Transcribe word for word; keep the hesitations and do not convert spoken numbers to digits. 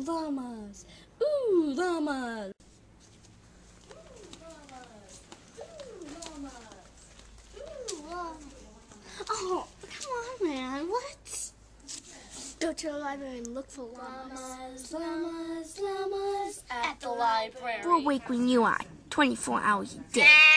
llamas. Ooh, llamas. Oh, come on, man. What? Go to the library and look for llamas. Llamas, llamas, llamas at the library. We'll wake when you are twenty-four hours a day.